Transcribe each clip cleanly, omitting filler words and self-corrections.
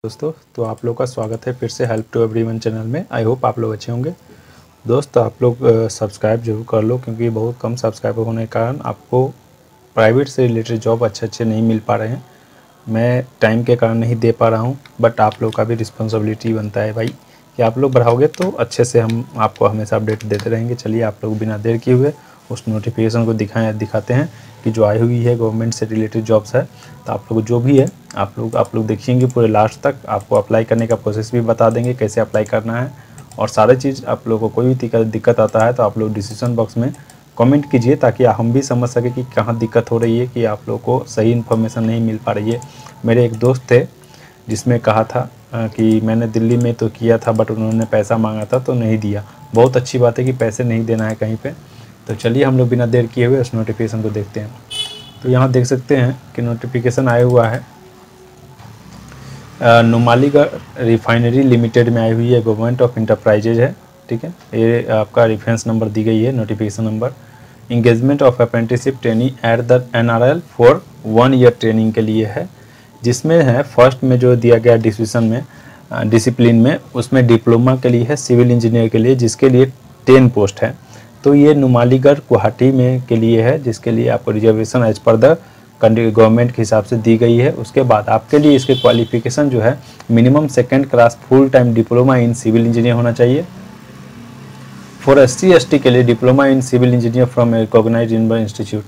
दोस्तों, तो आप लोग का स्वागत है फिर से हेल्प टू एवरीवन चैनल में। आई होप आप लोग अच्छे होंगे। दोस्त, आप लोग सब्सक्राइब जरूर कर लो, क्योंकि बहुत कम सब्सक्राइबर होने के कारण आपको प्राइवेट से रिलेटेड जॉब अच्छे नहीं मिल पा रहे हैं। मैं टाइम के कारण नहीं दे पा रहा हूं, बट आप लोग का भी रिस्पॉन्सिबिलिटी बनता है भाई कि आप लोग बढ़ाओगे तो अच्छे से हम आपको हमेशा अपडेट देते रहेंगे। चलिए, आप लोग बिना देर किए हुए उस नोटिफिकेशन को दिखाते हैं कि जो आई हुई है गवर्नमेंट से रिलेटेड जॉब्स है। तो आप लोग जो भी है आप लोग देखिएंगे पूरे लास्ट तक। आपको अप्लाई करने का प्रोसेस भी बता देंगे, कैसे अप्लाई करना है और सारे चीज़। आप लोगों को कोई भी दिक्कत आता है तो आप लोग डिस्क्रिप्शन बॉक्स में कमेंट कीजिए, ताकि हम भी समझ सकें कि कहाँ दिक्कत हो रही है, कि आप लोग को सही इन्फॉर्मेशन नहीं मिल पा रही है। मेरे एक दोस्त थे जिसमें कहा था कि मैंने दिल्ली में तो किया था, बट उन्होंने पैसा मांगा था तो नहीं दिया। बहुत अच्छी बात है कि पैसे नहीं देना है कहीं पे। तो चलिए, हम लोग बिना देर किए हुए उस नोटिफिकेशन को देखते हैं। तो यहाँ देख सकते हैं कि नोटिफिकेशन आया हुआ है नुमालीगढ़ रिफाइनरी लिमिटेड में आई हुई है, गवर्नमेंट ऑफ इंटरप्राइजेज है। ठीक है, ये आपका रेफरेंस नंबर दी गई है, notification number. Engagement of apprenticeship training at the NRL for 1 year training के लिए है, जिसमें है फर्स्ट में जो दिया गया डिसिप्लिन में, उसमें डिप्लोमा के लिए है, सिविल इंजीनियर के लिए, जिसके लिए 10 पोस्ट है। तो ये नुमालीगढ़ गुवाहाटी में के लिए है, जिसके लिए आपको reservation as per the government के हिसाब से दी गई है। उसके बाद आपके लिए इसके क्वालिफिकेशन जो है minimum 2nd class full time diploma in civil engineer होना चाहिए। फॉर SC/ST के लिए diploma in civil engineer from recognized institute.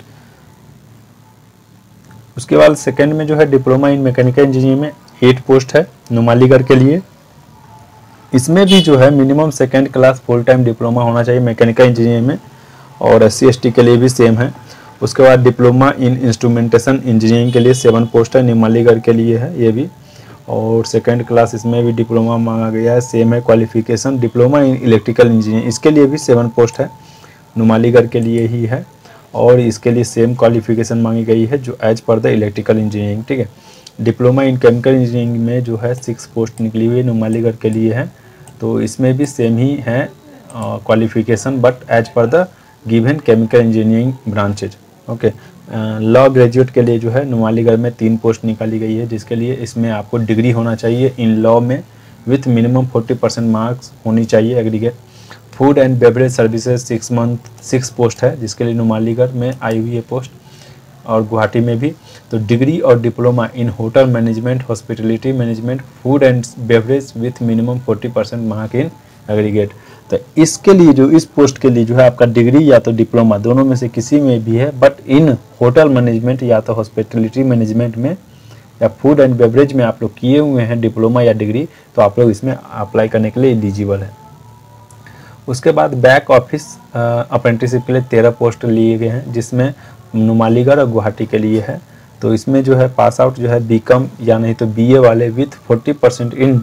उसके बाद सेकंड में जो है डिप्लोमा इन मैकेनिकल इंजीनियर में 8 पोस्ट है नुमालीगढ़ के लिए। इसमें भी जो है minimum 2nd class full time diploma होना चाहिए मैकेनिकल इंजीनियर में, और SC/ST के लिए भी सेम है। उसके बाद डिप्लोमा इन इंस्ट्रूमेंटेशन इंजीनियरिंग के लिए 7 पोस्ट है, नुमालीगढ़ के लिए है ये भी, और 2nd क्लास इसमें भी डिप्लोमा मांगा गया है, सेम है qualification. Diploma in electrical engineering, इसके लिए भी 7 पोस्ट है, नुमालीगढ़ के लिए ही है, और इसके लिए सेम क्वालिफिकेशन मांगी गई है जो as per the electrical engineering. ठीक है, डिप्लोमा इन केमिकल इंजीनियरिंग में जो है 6 पोस्ट निकली हुई नुमालीगढ़ के लिए है, तो इसमें भी सेम ही है qualification, but as per the given chemical engineering branches. Okay, law graduate के लिए जो है नुमालीगढ़ में 3 पोस्ट निकाली गई है, जिसके लिए इसमें आपको डिग्री होना चाहिए इन लॉ में विथ मिनिमम 40% मार्क्स होनी चाहिए aggregate. Food and beverage services 6 post है, जिसके लिए नुमालीगढ़ में आई हुई है पोस्ट, और गुवाहाटी में भी। तो डिग्री और diploma in hotel management, hospitality management, food and beverage with minimum 40% mark in aggregate. तो इसके लिए जो इस पोस्ट के लिए जो है आपका डिग्री या तो डिप्लोमा दोनों में से किसी में भी है, बट इन होटल मैनेजमेंट या तो हॉस्पिटलिटी मैनेजमेंट में या फूड एंड बेवरेज में आप लोग किए हुए हैं डिप्लोमा या डिग्री, तो आप लोग इसमें अप्लाई करने के लिए एलिजिबल है। उसके बाद बैक ऑफिस अप्रेंटिसशिप के लिए 13 पोस्ट लिए गए हैं, जिसमें नुमालीगढ़ और गुवाहाटी के लिए है। तो इसमें जो है पास आउट जो है BCom या नहीं तो BA वाले विथ 40% इन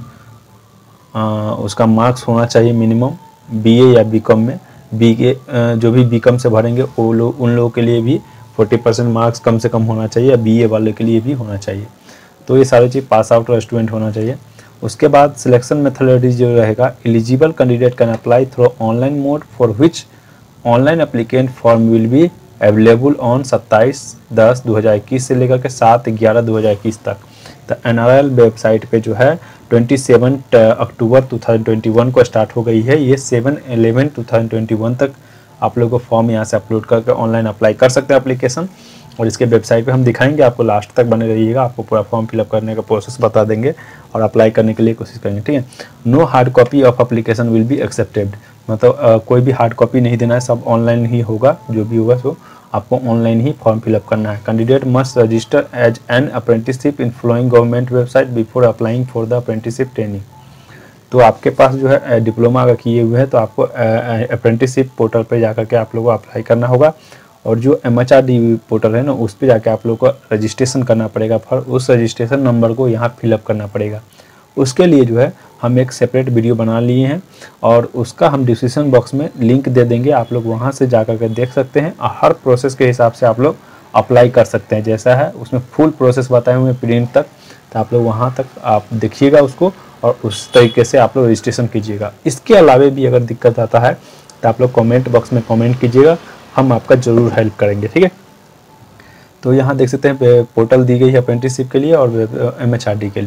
उसका मार्क्स होना चाहिए मिनिमम, BA या BCom में। BA जो भी BCom से भरेंगे वो लोग, उन लोगों के लिए भी 40% मार्क्स कम से कम होना चाहिए, या BA वाले के लिए भी होना चाहिए। तो ये सारी चीज़ पास आउट और स्टूडेंट होना चाहिए। उसके बाद सिलेक्शन मेथोडोलॉजी जो रहेगा, eligible candidate can apply through online mode for which online applicant form will be available on 27/10/2021 से लेकर के 7/11/2021 तक। तो NRL वेबसाइट पे जो है 27 अक्टूबर 2021 को स्टार्ट हो गई है। ये 7/11/2021 तक आप लोग को फॉर्म यहाँ से अपलोड करके ऑनलाइन अप्लाई कर सकते हैं एप्लीकेशन, और इसके वेबसाइट पे हम दिखाएंगे, आपको लास्ट तक बने रहिएगा, आपको पूरा फॉर्म फिलअप करने का प्रोसेस बता देंगे और अप्लाई करने के लिए कोशिश करेंगे। ठीक है, no hard copy of application will be accepted, मतलब कोई भी हार्ड कॉपी नहीं देना है, सब ऑनलाइन ही होगा, जो भी होगा सो आपको ऑनलाइन ही फॉर्म फिलअप करना है। Candidate must register as an apprenticeship in following government website before applying for the apprenticeship training. तो आपके पास जो है डिप्लोमा अगर किए हुए हैं तो आपको अप्रेंटिसशिप पोर्टल पे जाकर के आप लोगों को अप्लाई करना होगा, और जो MHRD पोर्टल है ना, उस पर जाके आप लोग को रजिस्ट्रेशन करना पड़ेगा, फिर उस रजिस्ट्रेशन नंबर को यहाँ फिलअप करना पड़ेगा। उसके लिए जो है हम एक सेपरेट वीडियो बना लिए हैं, और उसका हम डिस्क्रिप्शन बॉक्स में लिंक दे देंगे, आप लोग वहाँ से जा कर के देख सकते हैं, और हर प्रोसेस के हिसाब से आप लोग अप्लाई कर सकते हैं। जैसा है उसमें फुल प्रोसेस बताए हुए हैं प्रिंट तक, तो आप लोग वहाँ तक आप देखिएगा उसको, और उस तरीके से आप लोग रजिस्ट्रेशन कीजिएगा। इसके अलावा भी अगर दिक्कत आता है तो आप लोग कमेंट बॉक्स में कमेंट कीजिएगा, हम आपका ज़रूर हेल्प करेंगे। ठीक है, तो यहाँ देख सकते हैं पोर्टल दी गई है अप्रेंटिसशिप के लिए और MHRD के लिए।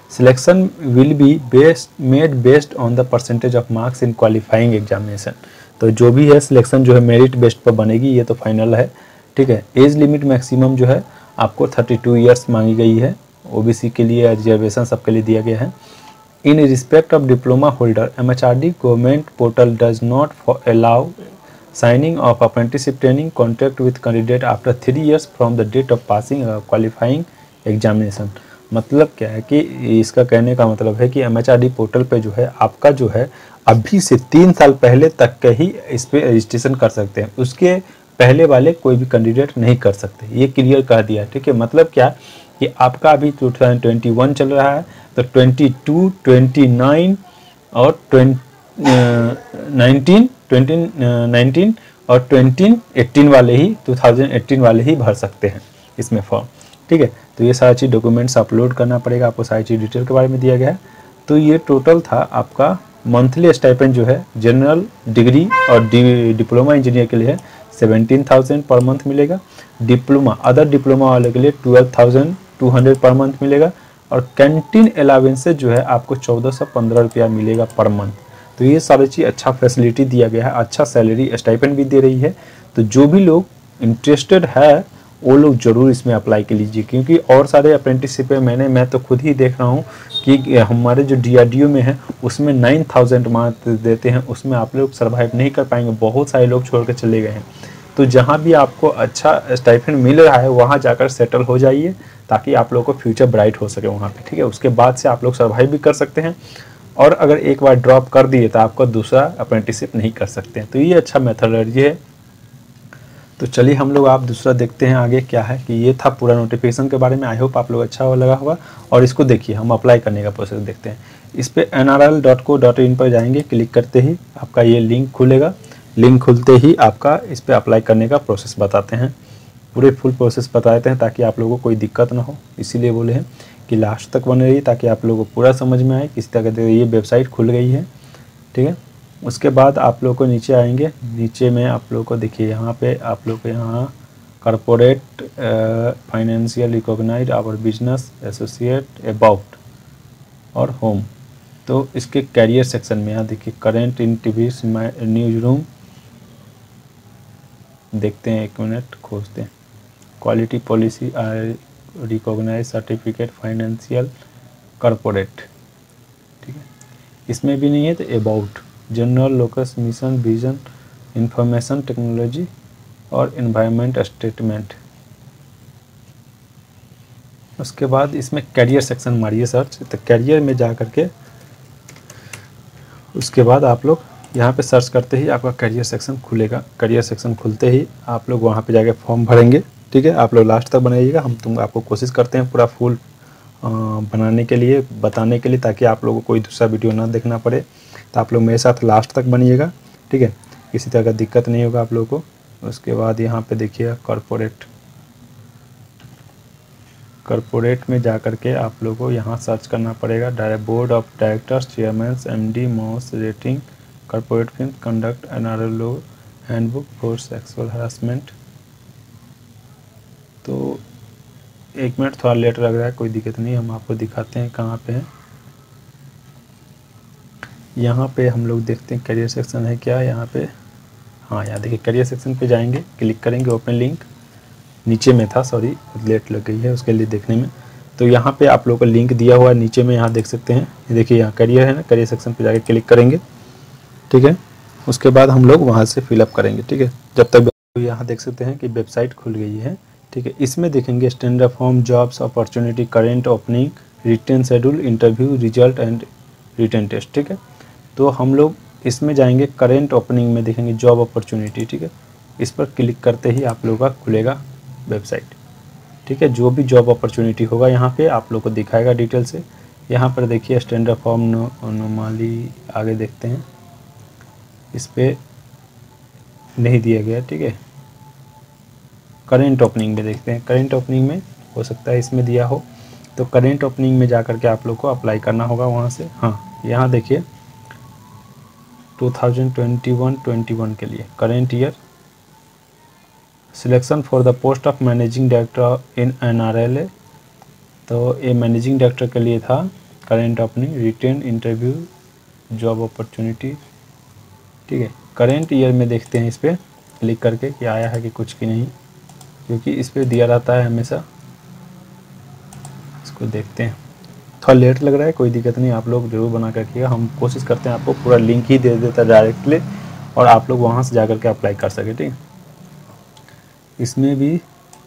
Selection will be made based on the percentage of marks in qualifying examination. तो जो भी है सिलेक्शन जो है मेरिट बेस्ड पर बनेगी, ये तो फाइनल है, ठीक है। एज लिमिट मैक्सिमम जो है आपको 32 ईयर्स मांगी गई है, ओबीसी के लिए, रिजर्वेशन सबके लिए दिया गया है। In respect of diploma holder MHRD government portal does not allow signing of apprenticeship training contract with candidate after 3 years from the date of passing a qualifying examination। मतलब क्या है कि इसका कहने का मतलब है कि MHRD पोर्टल पे जो है आपका जो है अभी से 3 साल पहले तक के ही इस पर रजिस्ट्रेशन कर सकते हैं, उसके पहले वाले कोई भी कैंडिडेट नहीं कर सकते, ये क्लियर कर दिया है, ठीक है। मतलब क्या कि आपका अभी 2021 चल रहा है, तो 22, 29 और 19 और 2018 वाले ही 2018 वाले ही भर सकते हैं इसमें फॉर्म, ठीक है। तो ये सारी चीज़ डॉक्यूमेंट्स अपलोड करना पड़ेगा आपको, सारी चीज़ डिटेल के बारे में दिया गया है। तो ये टोटल था आपका मंथली स्टाइपेंड जो है जनरल डिग्री और डिप्लोमा इंजीनियर के लिए है 17,000 पर मंथ मिलेगा, डिप्लोमा अदर डिप्लोमा वाले के लिए 12,200 पर मंथ मिलेगा, और कैंटीन अलावेंसेज जो है आपको 1415 रुपया मिलेगा पर मंथ। तो ये सारी चीज़ अच्छा फैसिलिटी दिया गया है, अच्छा सैलरी स्टाइपेंड भी दे रही है। तो जो भी लोग इंटरेस्टेड है वो लोग ज़रूर इसमें अप्लाई कर लीजिए, क्योंकि और सारे अप्रेंटिसशिप है मैं तो खुद ही देख रहा हूँ कि हमारे जो DRDO में है उसमें 9,000 मार्क्स देते हैं, उसमें आप लोग सर्वाइव नहीं कर पाएंगे, बहुत सारे लोग छोड़ कर चले गए हैं। तो जहाँ भी आपको अच्छा स्टाइपेंड मिल रहा है वहाँ जाकर सेटल हो जाइए, ताकि आप लोगों को फ्यूचर ब्राइट हो सके वहाँ पे, ठीक है। उसके बाद से आप लोग सर्वाइव भी कर सकते हैं, और अगर एक बार ड्रॉप कर दिए तो आपको दूसरा अप्रेंटिसशिप नहीं कर सकते हैं। तो ये अच्छा मेथडोलॉजी है। तो चलिए हम लोग आप दूसरा देखते हैं आगे क्या है। कि ये था पूरा नोटिफिकेशन के बारे में, आई होप आप लोग अच्छा लगा होगा। और इसको देखिए, हम अप्लाई करने का प्रोसेस देखते हैं। इस पर nrl.co.in पर जाएंगे, क्लिक करते ही आपका ये लिंक खुलेगा, लिंक खुलते ही आपका इस पर अप्लाई करने का प्रोसेस बताते हैं, पूरे फुल प्रोसेस बताते हैं, ताकि आप लोगों को कोई दिक्कत ना हो। इसीलिए बोले हैं कि लास्ट तक बने रहिए, ताकि आप लोगों को पूरा समझ में आए किस तरह से। ये वेबसाइट खुल गई है, ठीक है। उसके बाद आप लोग को नीचे आएंगे, नीचे में आप लोग को देखिए यहाँ पे आप लोग को यहाँ corporate financial recognize our business associate about और होम। तो इसके कैरियर सेक्शन में यहाँ देखिए current in TV news room, देखते हैं, एक मिनट खोजते हैं। Quality policy recognize certificate financial corporate, ठीक है। इसमें भी नहीं है तो about general locus mission vision information technology और एनवायरनमेंट स्टेटमेंट। उसके बाद इसमें कैरियर सेक्शन मारिए सर्च, तो कैरियर में जा करके उसके बाद आप लोग यहाँ पे सर्च करते ही आपका कैरियर सेक्शन खुलेगा। कैरियर सेक्शन खुलते ही आप लोग वहाँ पे जाके फॉर्म भरेंगे, ठीक है। आप लोग लास्ट तक बनाइएगा, हम आपको कोशिश करते हैं पूरा फुल बनाने के लिए, बताने के लिए, ताकि आप लोगों को कोई दूसरा वीडियो ना देखना पड़े। तो आप लोग मेरे साथ लास्ट तक बनिएगा, ठीक है, किसी तरह का दिक्कत नहीं होगा आप लोगों को। उसके बाद यहाँ पे देखिए कॉर्पोरेट में जा कर के आप लोगों को यहाँ सर्च करना पड़ेगा। Board of directors chairman MD most rating corporate film conduct NRL handbook for sexual harassment. तो एक मिनट थोड़ा लेट लग रहा है, कोई दिक्कत नहीं, हम आपको दिखाते हैं कहाँ पे है। यहाँ पे हम लोग देखते हैं करियर सेक्शन है क्या यहाँ पे। हाँ, यहाँ देखिए करियर सेक्शन पे जाएंगे, क्लिक करेंगे, ओपन लिंक नीचे में था, सॉरी लेट लग गई है उसके लिए देखने में। तो यहाँ पे आप लोगों को लिंक दिया हुआ है नीचे में, यहाँ देख सकते हैं। ये देखिए यहाँ करियर है ना, करियर सेक्शन पे जाके क्लिक करेंगे, ठीक है। उसके बाद हम लोग वहाँ से फिलअप करेंगे, ठीक है। जब तक यहाँ देख सकते हैं कि वेबसाइट खुल गई है, ठीक है। इसमें देखेंगे standard form, jobs opportunity, current opening, written schedule, interview result and written test, ठीक है। तो हम लोग इसमें जाएंगे, करेंट ओपनिंग में देखेंगे जॉब अपॉर्चुनिटी, ठीक है। इस पर क्लिक करते ही आप लोगों का खुलेगा वेबसाइट, ठीक है। जो भी जॉब अपॉर्चुनिटी होगा यहाँ पे आप लोग को दिखाएगा डिटेल से। यहाँ पर देखिए स्टैंडर्ड फॉर्म नॉर्मली, आगे देखते हैं, इस पर नहीं दिया गया, ठीक है। करेंट ओपनिंग में देखते हैं, करेंट ओपनिंग में हो सकता है इसमें दिया हो। तो करेंट ओपनिंग में जा कर के आप लोग को अप्लाई करना होगा वहाँ से। हाँ, यहाँ देखिए 2021 के लिए current year selection for the post of managing director in NRLA। तो ये मैनेजिंग डायरेक्टर के लिए था, करेंट अपनी रिटेन इंटरव्यू जॉब अपॉर्चुनिटी, ठीक है। करेंट ईयर में देखते हैं इस पर क्लिक करके कि आया है कि कुछ की नहीं, क्योंकि इस पर दिया रहता है हमेशा। इसको देखते हैं, थोड़ा लेट लग रहा है, कोई दिक्कत नहीं, आप लोग जरूर बना कर रखिएगा। हम कोशिश करते हैं आपको पूरा लिंक ही दे देता है डायरेक्टली, और आप लोग वहाँ से जा कर के अप्लाई कर सके, ठीक है। इसमें भी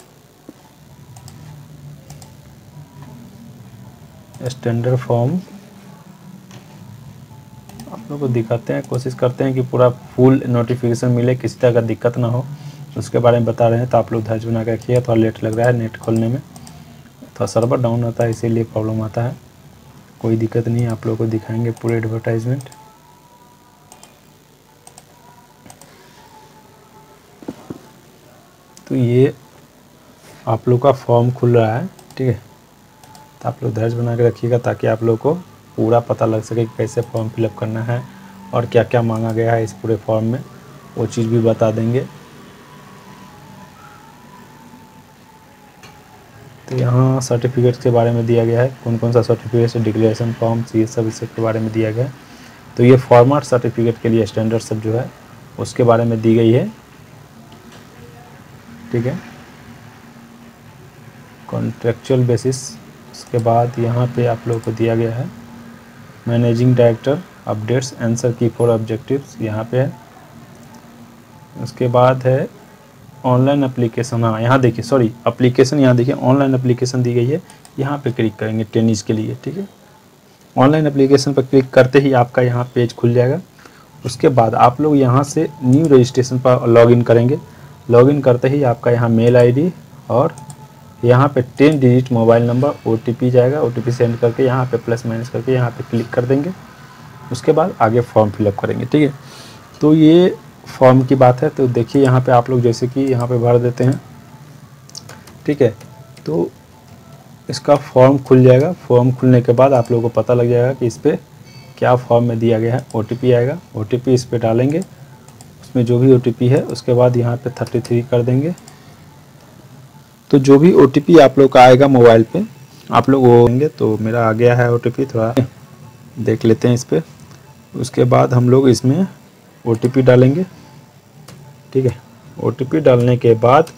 स्टैंडर्ड फॉर्म आप लोग को दिखाते हैं, कोशिश करते हैं कि पूरा फुल नोटिफिकेशन मिले, किसी तरह का दिक्कत ना हो, उसके बारे में बता रहे हैं। तो आप लोग धैर्य बना कर रखिएगा। थोड़ा लेट लग रहा है नेट खोलने में, थोड़ा सर्वर डाउन होता है इसीलिए प्रॉब्लम आता है, कोई दिक्कत नहीं, आप लोग को दिखाएंगे पूरे एडवर्टाइजमेंट। तो ये आप लोग का फॉर्म खुल रहा है, ठीक है। तो आप लोग धैर्य बना के रखिएगा ताकि आप लोग को पूरा पता लग सके कि कैसे फॉर्म फिलअप करना है और क्या क्या मांगा गया है इस पूरे फॉर्म में, वो चीज़ भी बता देंगे। तो यहाँ सर्टिफिकेट के बारे में दिया गया है, कौन कौन सा सर्टिफिकेट, डिक्लेरेशन फॉर्म, ये सब इस सब के बारे में दिया गया है। तो ये फॉर्मेट सर्टिफिकेट के लिए स्टैंडर्ड सब जो है उसके बारे में दी गई है, ठीक है। कॉन्ट्रेक्चुअल बेसिस, उसके बाद यहाँ पे आप लोगों को दिया गया है मैनेजिंग डायरेक्टर अपडेट्स आंसर की 4 ऑब्जेक्टिव्स, यहाँ पे है। उसके बाद है ऑनलाइन एप्लीकेशन, हाँ यहाँ देखिए, सॉरी एप्लीकेशन, यहाँ देखिए ऑनलाइन एप्लीकेशन दी गई है, यहाँ पे क्लिक करेंगे टेनिस के लिए, ठीक है। ऑनलाइन एप्लीकेशन पर क्लिक करते ही आपका यहाँ पेज खुल जाएगा। उसके बाद आप लोग यहाँ से न्यू रजिस्ट्रेशन पर लॉगिन करेंगे। लॉगिन करते ही आपका यहाँ मेल आईडी और यहाँ पे 10 डिजिट मोबाइल नंबर OTP जाएगा, OTP सेंड करके यहाँ पे प्लस माइनस करके यहाँ पे क्लिक कर देंगे। उसके बाद आगे फॉर्म फिलअप करेंगे, ठीक है। तो ये फॉर्म की बात है। तो देखिए यहाँ पे आप लोग जैसे कि यहाँ पे भर देते हैं, ठीक है। तो इसका फॉर्म खुल जाएगा। फॉर्म खुलने के बाद आप लोगों को पता लग जाएगा कि इस पर क्या फॉर्म में दिया गया है। OTP आएगा, OTP इस पर डालेंगे, उसमें जो भी OTP है उसके बाद यहाँ पे 33 कर देंगे। तो जो भी OTP आप लोग का आएगा मोबाइल पे आप लोग वो देंगे। तो मेरा आ गया है OTP, थोड़ा देख लेते हैं इस पर। उसके बाद हम लोग इसमें OTP डालेंगे, ठीक है। OTP डालने के बाद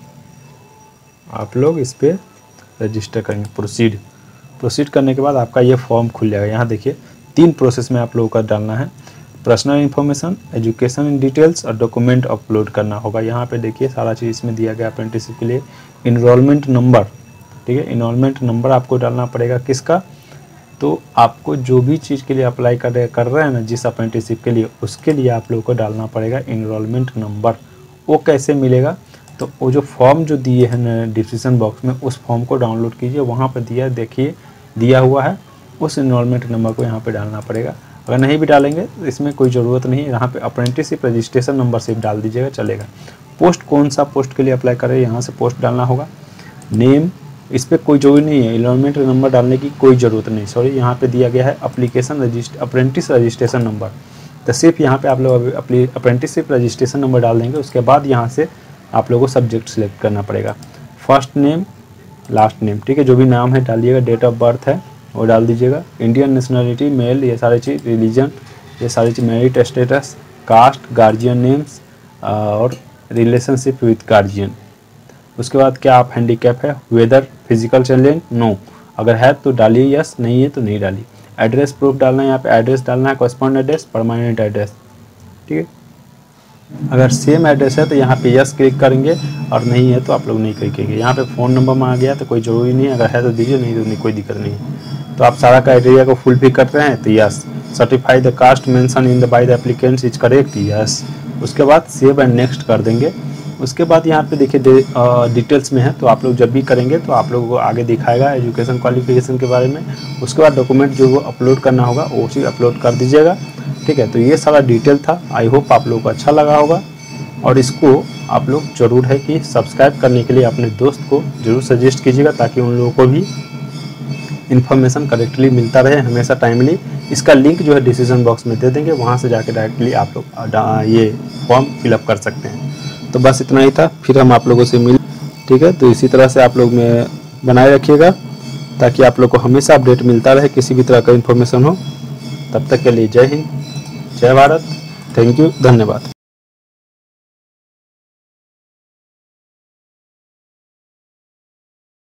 आप लोग इस पर रजिस्टर करेंगे, प्रोसीड करने के बाद आपका ये फॉर्म खुल जाएगा। यहाँ देखिए 3 प्रोसेस में आप लोगों का डालना है, personal information, education in details और डॉक्यूमेंट अपलोड करना होगा। यहाँ पे देखिए सारा चीज़ इसमें दिया गया अप्रेंटिसशिप के लिए। इनरोलमेंट नंबर, ठीक है, इनरोलमेंट नंबर आपको डालना पड़ेगा किसका, तो आपको जो भी चीज़ के लिए अप्लाई कर रहे हैं ना, जिस अप्रेंटिसशिप के लिए, उसके लिए आप लोगों को डालना पड़ेगा इनरोलमेंट नंबर। वो कैसे मिलेगा, तो वो जो फॉर्म जो दिए हैं ना डिस्क्रिप्शन बॉक्स में, उस फॉर्म को डाउनलोड कीजिए, वहाँ पर देखिए दिया हुआ है, उस इनरोलमेंट नंबर को यहाँ पे डालना पड़ेगा। अगर नहीं भी डालेंगे तो इसमें कोई ज़रूरत नहीं है, यहाँ पे अप्रेंटिसशिप रजिस्ट्रेशन नंबर सिर्फ डाल दीजिएगा, चलेगा। पोस्ट कौन सा पोस्ट के लिए अप्लाई करें, यहाँ से पोस्ट डालना होगा। नेम, इस पर कोई जरूरी नहीं है, इनरोलमेंट नंबर डालने की कोई ज़रूरत नहीं, सॉरी यहाँ पे दिया गया है अप्रेंटिस रजिस्ट्रेशन नंबर। तो सिर्फ यहाँ पे आप लोग अप्रेंटिसशिप रजिस्ट्रेशन नंबर डाल देंगे। उसके बाद यहाँ से आप लोगों को सब्जेक्ट सेलेक्ट करना पड़ेगा, फर्स्ट नेम लास्ट नेम, ठीक है, जो भी नाम है डालिएगा, डेट ऑफ बर्थ है वो डाल दीजिएगा, इंडियन नेशनलिटी मेल, ये सारी चीज़, रिलीजन, ये सारी चीज़, marital status, caste, guardian names और रिलेशनशिप विद गार्जियन। उसके बाद क्या आप हैंडीकैप है, वेदर फिजिकल चैलेंज, नो, अगर है तो डालिए यस, नहीं है तो नहीं डालिए। एड्रेस प्रूफ डालना है, यहाँ पे एड्रेस डालना है, कॉरेस्पॉन्ड एड्रेस, परमानेंट एड्रेस, ठीक है। अगर सेम एड्रेस है तो यहाँ पे यस क्लिक करेंगे और नहीं है तो आप लोग नहीं क्लिक करेंगे। यहाँ पे फ़ोन नंबर में आ गया तो कोई ज़रूरी नहीं है, अगर है तो दीजिए, नहीं तो नहीं, कोई दिक्कत नहीं है। तो आप सारा क्राइटेरिया को फुलफिल कर रहे हैं तो yes. Certify the caste mention in the by the applicants is correct, yes. उसके बाद सेव एंड नेक्स्ट कर देंगे। उसके बाद यहाँ पे देखिए डिटेल्स में है, तो आप लोग जब भी करेंगे तो आप लोगों को आगे दिखाएगा एजुकेशन क्वालिफिकेशन के बारे में। उसके बाद डॉक्यूमेंट जो अपलोड करना होगा वो चीज़ अपलोड कर दीजिएगा, ठीक है। तो ये सारा डिटेल था, आई होप आप लोगों को अच्छा लगा होगा, और इसको आप लोग ज़रूर है कि सब्सक्राइब करने के लिए अपने दोस्त को ज़रूर सजेस्ट कीजिएगा, ताकि उन लोगों को भी इन्फॉर्मेशन करेक्टली मिलता रहे हमेशा टाइमली। इसका लिंक जो है डिस्क्रिप्शन बॉक्स में दे देंगे, वहाँ से जाके डायरेक्टली आप लोग ये फॉर्म फिलअप कर सकते हैं। तो बस इतना ही था, फिर हम आप लोगों से मिल, ठीक है। तो इसी तरह से आप लोग में बनाए रखिएगा। ताकि आप लोग को हमेशा अपडेट मिलता रहे, किसी भी तरह का इन्फॉर्मेशन हो। तब तक के लिए जय हिंद, जय भारत, थैंक यू, धन्यवाद।